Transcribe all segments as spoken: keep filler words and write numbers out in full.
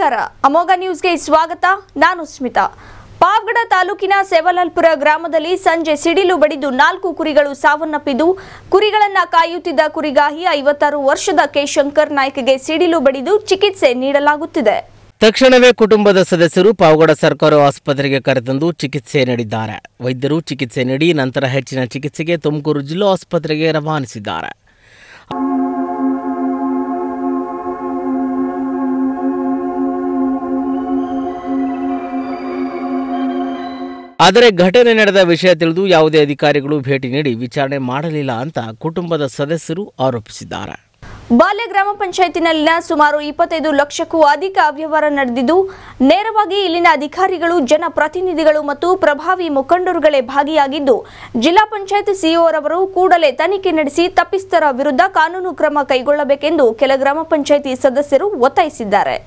ನಮಸ್ಕಾರ ಅಮೋಘ ನ್ಯೂಸ್ಗೆ ಸ್ವಾಗತ. ನಾನು ಸ್ಮಿತಾ. ಪಾವಗಡ ತಾಲೂಕಿನ ಸೇವಲಾಲ್ಪುರ ಗ್ರಾಮದಲ್ಲಿ ಸಂಜೆ ಸಿಡಿಲು ಬಡಿದು ನಾಲ್ಕು ಕುರಿಗಳು ಸಾವನ್ನಪ್ಪಿದ್ದು, ಕುರಿಗಳನ್ನು ಕಾಯುತ್ತಿದ್ದ ಕುರಿಗಾಹಿ ಐವತ್ತಾರು ವರ್ಷದ ಕೆ ಶಂಕರ್ ನಾಯ್ಕಗೆ ಸಿಡಿಲು ಬಡಿದು ಚಿಕಿತ್ಸೆ ನೀಡಲಾಗುತ್ತಿದೆ. ತಕ್ಷಣವೇ ಕುಟುಂಬದ ಸದಸ್ಯರು ಪಾವಗಡ ಸರ್ಕಾರಿ ಆಸ್ಪತ್ರೆಗೆ ಕರೆತಂದು ಚಿಕಿತ್ಸೆ ನೀಡಿದ್ದಾರೆ. ವೈದ್ಯರು ಚಿಕಿತ್ಸೆ ನೀಡಿ ನಂತರ ಹೆಚ್ಚಿನ ಚಿಕಿತ್ಸೆಗೆ ತುಮಕೂರು ಜಿಲ್ಲಾ ಆಸ್ಪತ್ರೆಗೆ ರವಾನಿಸಿದ್ದಾರೆ. ಆದರೆ ಘಟನೆ ನಡೆದ ವಿಷಯ ತಿಳಿದು ಯಾವುದೇ ಅಧಿಕಾರಿಗಳು ಭೇಟಿ ನೀಡಿ ವಿಚಾರಣೆ ಮಾಡಲಿಲ್ಲ ಅಂತ ಕುಟುಂಬದ ಸದಸ್ಯರು ಆರೋಪಿಸಿದ್ದಾರೆ. ಬಾಲ್ಯ ಗ್ರಾಮ ಪಂಚಾಯತಿನಲ್ಲಿನ ಸುಮಾರು ಇಪ್ಪತ್ತೈದು ಲಕ್ಷಕ್ಕೂ ಅಧಿಕ ಅವ್ಯವಹಾರ ನಡೆದಿದ್ದು, ನೇರವಾಗಿ ಇಲ್ಲಿನ ಅಧಿಕಾರಿಗಳು, ಜನಪ್ರತಿನಿಧಿಗಳು ಮತ್ತು ಪ್ರಭಾವಿ ಮುಖಂಡರುಗಳೇ ಭಾಗಿಯಾಗಿದ್ದು, ಜಿಲ್ಲಾ ಪಂಚಾಯತ್ ಸಿಇಒ ರವರು ಕೂಡಲೇ ತನಿಖೆ ನಡೆಸಿ ತಪ್ಪಿಸ್ಥರ ವಿರುದ್ಧ ಕಾನೂನು ಕ್ರಮ ಕೈಗೊಳ್ಳಬೇಕೆಂದು ಕೆಲ ಗ್ರಾಮ ಪಂಚಾಯತಿ ಸದಸ್ಯರು ಒತ್ತಾಯಿಸಿದ್ದಾರೆ.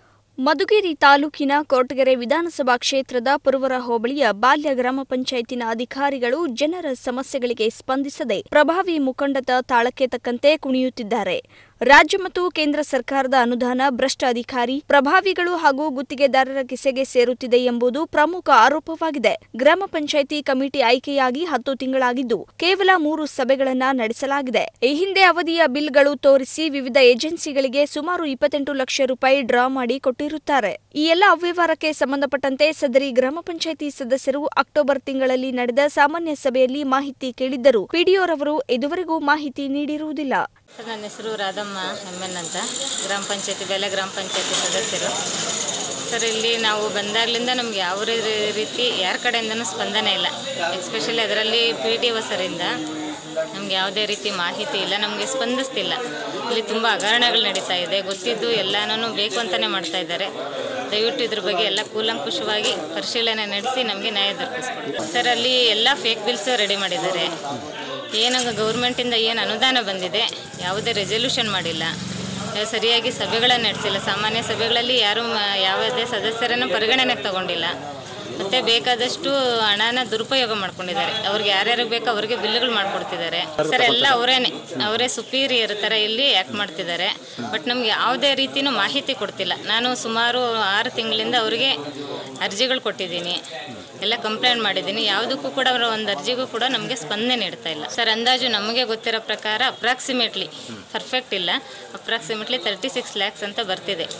ಮಧುಗಿರಿ ತಾಲೂಕಿನ ಕೊರಟಗೆರೆ ವಿಧಾನಸಭಾ ಕ್ಷೇತ್ರದ ಪುರವರ ಹೋಬಳಿಯ ಬಾಲ್ಯ ಗ್ರಾಮ ಪಂಚಾಯತಿನ ಅಧಿಕಾರಿಗಳು ಜನರ ಸಮಸ್ಯೆಗಳಿಗೆ ಸ್ಪಂದಿಸದೆ ಪ್ರಭಾವಿ ಮುಖಂಡತ ತಾಳಕ್ಕೆ ತಕ್ಕಂತೆ ಕುಣಿಯುತ್ತಿದ್ದಾರೆ. ರಾಜ್ಯ ಮತ್ತು ಕೇಂದ್ರ ಸರ್ಕಾರದ ಅನುದಾನ ಭ್ರಷ್ಟ ಅಧಿಕಾರಿ, ಪ್ರಭಾವಿಗಳು ಹಾಗೂ ಗುತ್ತಿಗೆದಾರರ ಕಿಸೆಗೆ ಸೇರುತ್ತಿದೆ ಎಂಬುದು ಪ್ರಮುಖ ಆರೋಪವಾಗಿದೆ. ಗ್ರಾಮ ಪಂಚಾಯಿತಿ ಕಮಿಟಿ ಆಯ್ಕೆಯಾಗಿ ಹತ್ತು ತಿಂಗಳಾಗಿದ್ದು, ಕೇವಲ ಮೂರು ಸಭೆಗಳನ್ನ ನಡೆಸಲಾಗಿದೆ. ಈ ಹಿಂದೆ ಅವಧಿಯ ಬಿಲ್ಗಳು ತೋರಿಸಿ ವಿವಿಧ ಏಜೆನ್ಸಿಗಳಿಗೆ ಸುಮಾರು ಇಪ್ಪತ್ತೆಂಟು ಲಕ್ಷ ರೂಪಾಯಿ ಡ್ರಾ ಮಾಡಿ ಕೊಟ್ಟಿರುತ್ತಾರೆ. ಈ ಎಲ್ಲ ಅವ್ಯವಹಾರಕ್ಕೆ ಸಂಬಂಧಪಟ್ಟಂತೆ ಸದರಿ ಗ್ರಾಮ ಪಂಚಾಯಿತಿ ಸದಸ್ಯರು ಅಕ್ಟೋಬರ್ ತಿಂಗಳಲ್ಲಿ ನಡೆದ ಸಾಮಾನ್ಯ ಸಭೆಯಲ್ಲಿ ಮಾಹಿತಿ ಕೇಳಿದ್ದರೂ ಪಿಡಿಒ ರವರು ಇದುವರೆಗೂ ಮಾಹಿತಿ ನೀಡಿರುವುದಿಲ್ಲ. ಸರ್, ನನ್ನ ಹೆಸರು ರಾಧಮ್ಮ ಎಮ್ ಎನ್ ಅಂತ, ಗ್ರಾಮ ಪಂಚಾಯತಿ ಬೆಲೆ ಗ್ರಾಮ ಪಂಚಾಯತಿ ಸದಸ್ಯರು. ಸರ್, ಇಲ್ಲಿ ನಾವು ಬಂದಾಗಲಿಂದ ನಮ್ಗೆ ಯಾವ ರೀತಿ ಯಾರ ಕಡೆಯಿಂದನೂ ಸ್ಪಂದನೆ ಇಲ್ಲ. ಎಸ್ಪೆಷಲಿ ಅದರಲ್ಲಿ ಪಿ ಡಿ ಒ ಸರಿಂದ ನಮ್ಗೆ ಯಾವುದೇ ರೀತಿ ಮಾಹಿತಿ ಇಲ್ಲ, ನಮಗೆ ಸ್ಪಂದಿಸ್ತಿಲ್ಲ. ಇಲ್ಲಿ ತುಂಬ ಹಗರಣಗಳು ನಡೀತಾ ಇದೆ, ಗೊತ್ತಿದ್ದು ಎಲ್ಲನೂ ಬೇಕು ಅಂತಲೇ ಮಾಡ್ತಾ ಇದ್ದಾರೆ. ದಯವಿಟ್ಟು ಇದ್ರ ಬಗ್ಗೆ ಎಲ್ಲ ಕೂಲಂಕುಷವಾಗಿ ಪರಿಶೀಲನೆ ನಡೆಸಿ ನಮಗೆ ನ್ಯಾಯ ದೊರಕಿಸ್ಕೊಡಿ. ಸರ್, ಅಲ್ಲಿ ಎಲ್ಲ ಫೇಕ್ ಬಿಲ್ಸ್ ರೆಡಿ ಮಾಡಿದ್ದಾರೆ. ಏನು ಗೌರ್ಮೆಂಟಿಂದ ಏನು ಅನುದಾನ ಬಂದಿದೆ ಯಾವುದೇ ರೆಸಲ್ಯೂಷನ್ ಮಾಡಿಲ್ಲ, ಸರಿಯಾಗಿ ಸಭೆಗಳನ್ನು ನಡೆಸಿಲ್ಲ. ಸಾಮಾನ್ಯ ಸಭೆಗಳಲ್ಲಿ ಯಾರು ಯಾವುದೇ ಸದಸ್ಯರನ್ನು ಪರಿಗಣನೆಗೆ ತಗೊಂಡಿಲ್ಲ. ಮತ್ತು ಬೇಕಾದಷ್ಟು ಹಣನ ದುರುಪಯೋಗ ಮಾಡ್ಕೊಂಡಿದ್ದಾರೆ. ಅವ್ರಿಗೆ ಯಾರ್ಯಾರಿಗೆ ಬೇಕೋ ಅವ್ರಿಗೆ ಬಿಲ್ಗಳು ಮಾಡಿಕೊಡ್ತಿದ್ದಾರೆ. ಸರ್, ಎಲ್ಲ ಅವರೇನೆ ಅವರೇ ಸುಪೀರಿಯರ್ ಥರ ಇಲ್ಲಿ ಆ್ಯಕ್ಟ್ ಮಾಡ್ತಿದ್ದಾರೆ. ಬಟ್ ನಮ್ಗೆ ಯಾವುದೇ ರೀತಿಯೂ ಮಾಹಿತಿ ಕೊಡ್ತಿಲ್ಲ. ನಾನು ಸುಮಾರು ಆರು ತಿಂಗಳಿಂದ ಅವರಿಗೆ ಅರ್ಜಿಗಳು ಕೊಟ್ಟಿದ್ದೀನಿ, ಎಲ್ಲ ಕಂಪ್ಲೇಂಟ್ ಮಾಡಿದ್ದೀನಿ. ಯಾವುದಕ್ಕೂ ಕೂಡ ಅವರ ಒಂದು ಅರ್ಜಿಗೂ ಕೂಡ ನಮಗೆ ಸ್ಪಂದನೆ ನೀಡ್ತಾ ಇಲ್ಲ. ಸರ್, ಅಂದಾಜು ನಮಗೆ ಗೊತ್ತಿರೋ ಪ್ರಕಾರ ಅಪ್ರಾಕ್ಸಿಮೇಟ್ಲಿ, ಪರ್ಫೆಕ್ಟ್ ಇಲ್ಲ, ಅಪ್ರಾಕ್ಸಿಮೇಟ್ಲಿ ತರ್ಟಿ ಸಿಕ್ಸ್ ಲ್ಯಾಕ್ಸ್ ಅಂತ ಬರ್ತಿದೆ.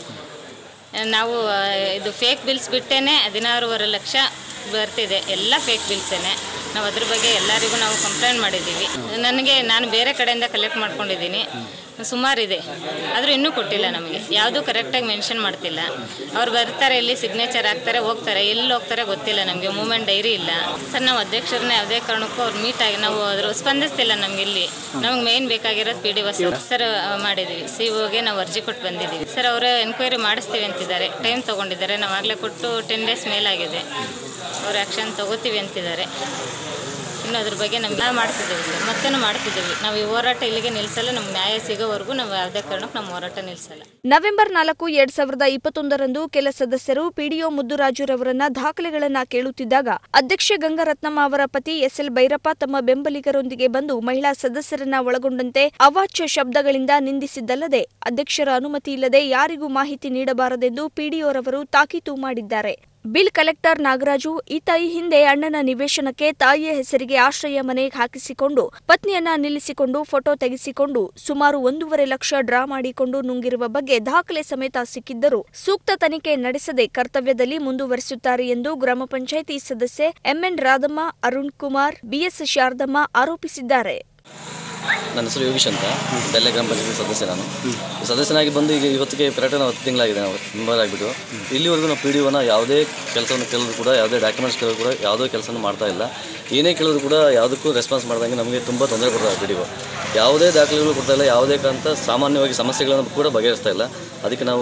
ನಾವು ಇದು ಫೇಕ್ ಬಿಲ್ಸ್ ಬಿಟ್ಟೇ ಹದಿನಾರೂವರೆ ಲಕ್ಷ ಬರ್ತಿದೆ, ಎಲ್ಲ ಫೇಕ್ ಬಿಲ್ಸೇನೆ. ನಾವು ಅದ್ರ ಬಗ್ಗೆ ಎಲ್ಲರಿಗೂ ನಾವು ಕಂಪ್ಲೇಂಟ್ ಮಾಡಿದ್ದೀವಿ. ನನಗೆ ನಾನು ಬೇರೆ ಕಡೆಯಿಂದ ಕಲೆಕ್ಟ್ ಮಾಡ್ಕೊಂಡಿದ್ದೀನಿ, ಸುಮಾರಿದೆ, ಆದರೂ ಇನ್ನೂ ಕೊಟ್ಟಿಲ್ಲ ನಮಗೆ. ಯಾವುದೂ ಕರೆಕ್ಟಾಗಿ ಮೆನ್ಷನ್ ಮಾಡ್ತಿಲ್ಲ. ಅವ್ರು ಬರ್ತಾರೆ, ಇಲ್ಲಿ ಸಿಗ್ನೇಚರ್ ಹಾಕ್ತಾರೆ, ಹೋಗ್ತಾರೆ, ಎಲ್ಲಿ ಹೋಗ್ತಾರೆ ಗೊತ್ತಿಲ್ಲ ನಮಗೆ. ಮೂಮೆಂಟ್ ಡೈರಿ ಇಲ್ಲ. ಸರ್, ನಾವು ಅಧ್ಯಕ್ಷರನ್ನ ಯಾವುದೇ ಕಾರಣಕ್ಕೂ ಅವ್ರು ಮೀಟಾಗಿ ನಾವು ಅದ್ರ ಸ್ಪಂದಿಸ್ತಿಲ್ಲ. ನಮ್ಗೆ ಇಲ್ಲಿ ನಮ್ಗೆ ಮೇಯ್ನ್ ಬೇಕಾಗಿರೋದು ಪಿ ಡಿ ಒ ಸರ್ ಮಾಡಿದ್ದೀವಿ. ಸಿ ಒಗೆ ನಾವು ಅರ್ಜಿ ಕೊಟ್ಟು ಬಂದಿದ್ದೀವಿ. ಸರ್, ಅವರು ಎನ್ಕ್ವೈರಿ ಮಾಡಿಸ್ತೀವಿ ಅಂತಿದ್ದಾರೆ, ಟೈಮ್ ತೊಗೊಂಡಿದ್ದಾರೆ. ನಾವು ಆಗಲೇ ಕೊಟ್ಟು ಟೆನ್ ಡೇಸ್ ಮೇಲಾಗಿದೆ. ಅವ್ರು ಆ್ಯಕ್ಷನ್ ತೊಗೋತೀವಿ ಅಂತಿದ್ದಾರೆ. ಇನ್ನು ಅದ್ರ ಬಗ್ಗೆ ನಮ್ಗೆ ನಾವು ಮಾಡ್ತಿದ್ದೀವಿ ಸರ್, ಮತ್ತೇನು ಮಾಡ್ತಿದ್ದೀವಿ. ನಾವು ಈ ಹೋರಾಟ ಇಲ್ಲಿಗೆ ನಿಲ್ಲಿಸಲ್ಲ. ನಮ್ಗೆ ನ್ಯಾಯ ಸಿಗೋವರೆಗೂ ನಾವು ಯಾವುದೇ ಕಾರಣಕ್ಕೆ ನಮ್ಮ ಹೋರಾಟ ನಿಲ್ಲಿಸಲ್ಲ. ನವೆಂಬರ್ ನಾಲ್ಕು ಎರಡ್ ಸಾವಿರದ ಇಪ್ಪತ್ತೊಂದರಂದು ಕೆಲ ಸದಸ್ಯರು ಪಿಡಿಒ ಮುದ್ದುರಾಜುರವರನ್ನ ದಾಖಲೆಗಳನ್ನ ಕೇಳುತ್ತಿದ್ದಾಗ ಅಧ್ಯಕ್ಷೆ ಗಂಗಾರತ್ನಮ್ಮ ಅವರ ಪತಿ ಎಸ್ ಎಲ್ ಭೈರಪ್ಪ ತಮ್ಮ ಬೆಂಬಲಿಗರೊಂದಿಗೆ ಬಂದು ಮಹಿಳಾ ಸದಸ್ಯರನ್ನ ಒಳಗೊಂಡಂತೆ ಅವಾಚ್ಯ ಶಬ್ದಗಳಿಂದ ನಿಂದಿಸಿದ್ದಲ್ಲದೆ ಅಧ್ಯಕ್ಷರ ಅನುಮತಿ ಇಲ್ಲದೆ ಯಾರಿಗೂ ಮಾಹಿತಿ ನೀಡಬಾರದೆಂದು ಪಿಡಿಒ ರವರು ತಾಕೀತು ಮಾಡಿದ್ದಾರೆ. ಬಿಲ್ ಕಲೆಕ್ಟರ್ ನಾಗರಾಜು ಈತ ಈ ಹಿಂದೆ ಅಣ್ಣನ ನಿವೇಶನಕ್ಕೆ ತಾಯಿಯ ಹೆಸರಿಗೆ ಆಶ್ರಯ ಮನೆ ಹಾಕಿಸಿಕೊಂಡು ಪತ್ನಿಯನ್ನ ನಿಲ್ಲಿಸಿಕೊಂಡು ಫೋಟೋ ತೆಗೆಸಿಕೊಂಡು ಸುಮಾರು ಒಂದೂವರೆ ಲಕ್ಷ ಡ್ರಾ ಮಾಡಿಕೊಂಡು ನುಂಗಿರುವ ಬಗ್ಗೆ ದಾಖಲೆ ಸಮೇತ ಸಿಕ್ಕಿದ್ದರೂ ಸೂಕ್ತ ತನಿಖೆ ನಡೆಸದೆ ಕರ್ತವ್ಯದಲ್ಲಿ ಮುಂದುವರಿಸುತ್ತಾರೆ ಎಂದು ಗ್ರಾಮ ಪಂಚಾಯಿತಿ ಸದಸ್ಯೆ ಎಂಎನ್ ರಾಧಮ್ಮ, ಅರುಣ್ ಕುಮಾರ್, ಬಿಎಸ್ ಶಾರದಮ್ಮ ಆರೋಪಿಸಿದ್ದಾರೆ. ನನ್ನ ಹೆಸರು ಯೋಗೀಶ್ ಅಂತ, ಬೆಲೆ ಗ್ರಾಮ ಪಂಚಾಯತಿ ಸದಸ್ಯ. ನಾನು ಸದಸ್ಯನಾಗಿ ಬಂದು ಈಗ ಇವತ್ತಿಗೆ ಕರೆಕ್ಟ್ ನಾವು ಹತ್ತು ತಿಂಗಳಾಗಿದೆ ನಾವು ಮೆಂಬರ್ ಆಗಿಬಿಟ್ಟು. ಇಲ್ಲಿವರೆಗೂ ನಾವು ಪಿ ಡಿ ಒನ ಯಾವುದೇ ಕೆಲಸವನ್ನು ಕೇಳಿದ್ರು ಕೂಡ, ಯಾವುದೇ ಡಾಕ್ಯುಮೆಂಟ್ಸ್ ಕೇಳಿದ್ರು ಕೂಡ ಯಾವುದೇ ಕೆಲಸನೂ ಮಾಡ್ತಾ ಇಲ್ಲ. ಏನೇ ಕೇಳಿದ್ರು ಕೂಡ ಯಾವುದಕ್ಕೂ ರೆಸ್ಪಾನ್ಸ್ ಮಾಡ್ದಂಗೆ ನಮಗೆ ತುಂಬ ತೊಂದರೆ ಕೊಡ್ತಾರೆ ಪಿ ಡಿ ಒ. ಯಾವುದೇ ದಾಖಲೆಗಳು ಕೊಡ್ತಾ ಇಲ್ಲ, ಯಾವುದೇ ಕಾಂತ ಸಾಮಾನ್ಯವಾಗಿ ಸಮಸ್ಯೆಗಳನ್ನು ಕೂಡ ಬಗೆಹರಿಸ್ತಾ ಇಲ್ಲ. ಅದಕ್ಕೆ ನಾವು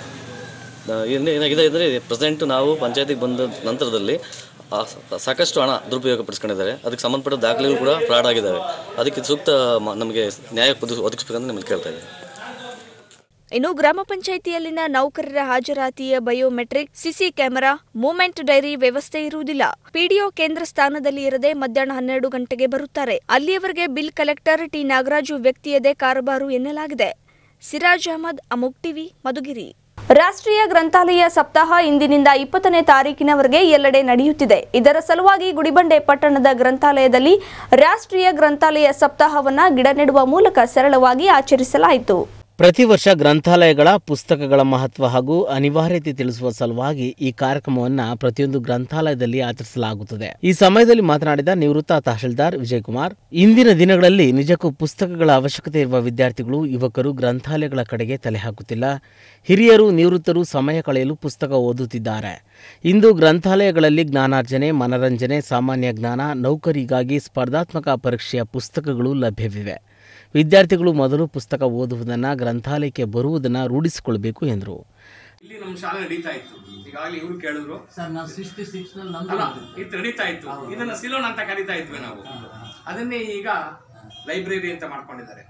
ಏನಾಗಿದೆ ಅಂದರೆ, ಪ್ರೆಸೆಂಟು ನಾವು ಪಂಚಾಯತಿಗೆ ಬಂದ ನಂತರದಲ್ಲಿ ಸಾಕಷ್ಟು ಹಣ ದುರುಪಯೋಗ ಪಡಿಸ್ಕೊಂಡಿದ್ದಾರೆ. ಅದಕ್ಕೆ ಸಂಬಂಧಪಟ್ಟ ದಾಖಲೆಗಳು ಕೂಡ ಫ್ರಾಡ್ ಆಗಿದ್ದಾವೆ. ಅದಕ್ಕೆ ಸೂಕ್ತ ನಮಗೆ ನ್ಯಾಯ ಒದಗಿಸ್ಬೇಕಂತ ನಿಮ್ಮಲ್ಲಿ ಕೇಳ್ತಾ ಇದ್ದೀವಿ. ಇನ್ನು ಗ್ರಾಮ ಪಂಚಾಯಿತಿಯಲ್ಲಿನ ನೌಕರರ ಹಾಜರಾತಿಯ biometric, CC camera, movement diary ವ್ಯವಸ್ಥೆ ಇರುವುದಿಲ್ಲ. ಪಿಡಿಒ ಕೇಂದ್ರ ಸ್ಥಾನದಲ್ಲಿ ಇರದೆ ಮಧ್ಯಾಹ್ನ ಹನ್ನೆರಡು ಗಂಟೆಗೆ ಬರುತ್ತಾರೆ. ಅಲ್ಲಿಯವರೆಗೆ ಬಿಲ್ ಕಲೆಕ್ಟರ್ ಟಿ ನಾಗರಾಜು ವ್ಯಕ್ತಿಯದೇ ಕಾರಬಾರು ಎನ್ನಲಾಗಿದೆ. ಸಿರಾಜ್ ಅಹಮದ್, ಅಮೋಘ್ ಟಿವಿ, ಮಧುಗಿರಿ. ರಾಷ್ಟ್ರೀಯ ಗ್ರಂಥಾಲಯ ಸಪ್ತಾಹ ಇಂದಿನಿಂದ ಇಪ್ಪತ್ತನೇ ತಾರೀಕಿನವರೆಗೆ ಎಲ್ಲೆಡೆ ನಡೆಯುತ್ತಿದೆ. ಇದರ ಸಲುವಾಗಿ ಗುಡಿಬಂಡೆ ಪಟ್ಟಣದ ಗ್ರಂಥಾಲಯದಲ್ಲಿ ರಾಷ್ಟ್ರೀಯ ಗ್ರಂಥಾಲಯ ಸಪ್ತಾಹವನ್ನು ಗಿಡ ನೆಡುವ ಮೂಲಕ ಸರಳವಾಗಿ ಆಚರಿಸಲಾಯಿತು. ಪ್ರತಿ ವರ್ಷ ಗ್ರಂಥಾಲಯಗಳ ಪುಸ್ತಕಗಳ ಮಹತ್ವ ಹಾಗೂ ಅನಿವಾರ್ಯತೆ ತಿಳಿಸುವ ಸಲುವಾಗಿ ಈ ಕಾರ್ಯಕ್ರಮವನ್ನು ಪ್ರತಿಯೊಂದು ಗ್ರಂಥಾಲಯದಲ್ಲಿ ಆಚರಿಸಲಾಗುತ್ತದೆ. ಈ ಸಮಯದಲ್ಲಿ ಮಾತನಾಡಿದ ನಿವೃತ್ತ ತಹಶೀಲ್ದಾರ್ ವಿಜಯಕುಮಾರ್, ಇಂದಿನ ದಿನಗಳಲ್ಲಿ ನಿಜಕ್ಕೂ ಪುಸ್ತಕಗಳ ಅವಶ್ಯಕತೆ ಇರುವ ವಿದ್ಯಾರ್ಥಿಗಳು ಯುವಕರು ಗ್ರಂಥಾಲಯಗಳ ಕಡೆಗೆ ತಲೆ ಹಾಕುತ್ತಿಲ್ಲ. ಹಿರಿಯರು ನಿವೃತ್ತರು ಸಮಯ ಕಳೆಯಲು ಪುಸ್ತಕ ಓದುತ್ತಿದ್ದಾರೆ. ಇಂದು ಗ್ರಂಥಾಲಯಗಳಲ್ಲಿ ಜ್ಞಾನಾರ್ಜನೆ, ಮನರಂಜನೆ, ಸಾಮಾನ್ಯ ಜ್ಞಾನ, ನೌಕರಿಗಾಗಿ ಸ್ಪರ್ಧಾತ್ಮಕ ಪರೀಕ್ಷೆಯ ಪುಸ್ತಕಗಳು ಲಭ್ಯವಿವೆ. ವಿದ್ಯಾರ್ಥಿಗಳು ಮೊದಲು ಪುಸ್ತಕ ಓದುವುದನ್ನು, ಗ್ರಂಥಾಲಯಕ್ಕೆ ಬರುವುದನ್ನು ರೂಢಿಸಿಕೊಳ್ಳಬೇಕು ಎಂದರು. ಇಲ್ಲಿ ನಮ್ಮ ಶಾಲೆ ನಡೀತಾ ಇತ್ತು, ಈಗಾಗಲೇ ಇವರು ಕೇಳಿದ್ರು ಸರ್, ನಾವು ಸಿಕ್ಸ್ಟಿ ಸಿಕ್ಸ್ ಇದು ನಡೀತಾ ಇತ್ತು. ಇದನ್ನ ಸಿಲೋನ್ ಅಂತ ಕರೀತಾ ಇದ್ವಿ ನಾವು. ಅದನ್ನೇ ಈಗ ಲೈಬ್ರರಿ ಅಂತ ಮಾಡ್ಕೊಂಡಿದ್ದಾರೆ.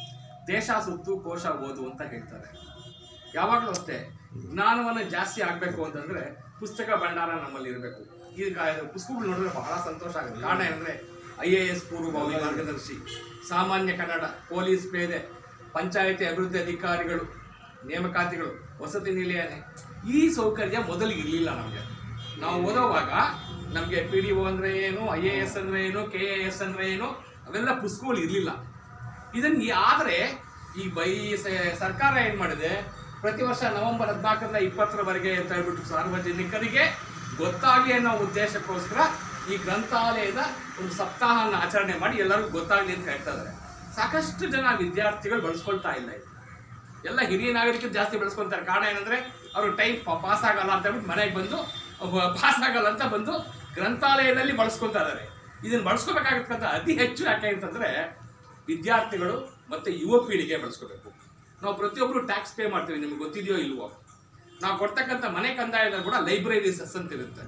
ದೇಶ ಸುತ್ತು ಕೋಶ ಓದು ಅಂತ ಹೇಳ್ತಾರೆ. ಯಾವಾಗಲೂ ಅಷ್ಟೇ, ಜ್ಞಾನವನ್ನು ಜಾಸ್ತಿ ಆಗಬೇಕು ಅಂತಂದ್ರೆ ಪುಸ್ತಕ ಭಂಡಾರ ನಮ್ಮಲ್ಲಿ ಇರಬೇಕು. ಈಗ ಪುಸ್ತಕಗಳು ನೋಡಿದ್ರೆ ಬಹಳ ಸಂತೋಷ ಆಗುತ್ತೆ. ಕಾರಣ ಏನಂದ್ರೆ ಐ ಎ ಎಸ್ ಪೂರ್ವಭಾವಿ ಮಾರ್ಗದರ್ಶಿ, ಸಾಮಾನ್ಯ ಕನ್ನಡ, ಪೊಲೀಸ್ ಪೇದೆ, ಪಂಚಾಯತಿ ಅಭಿವೃದ್ಧಿ ಅಧಿಕಾರಿಗಳು, ನೇಮಕಾತಿಗಳು, ವಸತಿ ನಿಲಯನೆ, ಈ ಸೌಕರ್ಯ ಮೊದಲಿಗೆ ಇರಲಿಲ್ಲ ನಮಗೆ. ನಾವು ಓದೋವಾಗ ನಮಗೆ ಪಿ ಡಿ ಒ ಅಂದರೆ ಏನು, ಐ ಎ ಎಸ್ ಅಂದರೆ ಏನು, ಕೆ ಎ ಎಸ್ ಅಂದರೆ ಏನು, ಅವೆಲ್ಲ ಪುಸ್ತಕಗಳು ಇರಲಿಲ್ಲ. ಇದನ್ನು ಆದರೆ ಈ ಬೈ ಸರ್ಕಾರ ಏನು ಮಾಡಿದೆ, ಪ್ರತಿ ವರ್ಷ ನವೆಂಬರ್ ಹದಿನಾಲ್ಕರಿಂದ ಇಪ್ಪತ್ತರವರೆಗೆ ಅಂತ ಹೇಳ್ಬಿಟ್ಟು ಸಾರ್ವಜನಿಕರಿಗೆ ಗೊತ್ತಾಗಲಿ ಅನ್ನೋ ಉದ್ದೇಶಕ್ಕೋಸ್ಕರ ಈ ಗ್ರಂಥಾಲಯದ ಒಂದು ಸಪ್ತಾಹನ ಆಚರಣೆ ಮಾಡಿ ಎಲ್ಲರಿಗೂ ಗೊತ್ತಾಗಲಿ ಅಂತ ಹೇಳ್ತಾ ಇದ್ದಾರೆ. ಸಾಕಷ್ಟು ಜನ ವಿದ್ಯಾರ್ಥಿಗಳು ಬಳಸ್ಕೊಳ್ತಾ ಇಲ್ಲ. ಇದು ಎಲ್ಲ ಹಿರಿಯ ನಾಗರಿಕರು ಜಾಸ್ತಿ ಬಳಸ್ಕೊಳ್ತಾರೆ. ಕಾರಣ ಏನಂದರೆ ಅವರು ಟೈಮ್ ಪಾಸ್ ಆಗಲ್ಲ ಅಂತ ಹೇಳ್ಬಿಟ್ಟು ಮನೆಗೆ ಬಂದು ಪಾಸ್ ಆಗಲ್ಲ ಅಂತ ಬಂದು ಗ್ರಂಥಾಲಯದಲ್ಲಿ ಬಳಸ್ಕೊಳ್ತಾ ಇದ್ದಾರೆ. ಇದನ್ನು ಬಳಸ್ಕೋಬೇಕಾಗತ್ತಂತ ಅತಿ ಹೆಚ್ಚು ಯಾಕೆ ಅಂತಂದರೆ ವಿದ್ಯಾರ್ಥಿಗಳು ಮತ್ತು ಯುವ ಪೀಳಿಗೆ ಬಳಸ್ಕೋಬೇಕು. ನಾವು ಪ್ರತಿಯೊಬ್ಬರು ಟ್ಯಾಕ್ಸ್ ಪೇ ಮಾಡ್ತೀವಿ, ನಿಮ್ಗೆ ಗೊತ್ತಿದೆಯೋ ಇಲ್ವೋ. ನಾವು ಕೊಡ್ತಕ್ಕಂಥ ಮನೆ ಕಂದಾಯದಲ್ಲಿ ಕೂಡ ಲೈಬ್ರರಿ ಸೆಸ್ ಅಂತ ಇರುತ್ತೆ.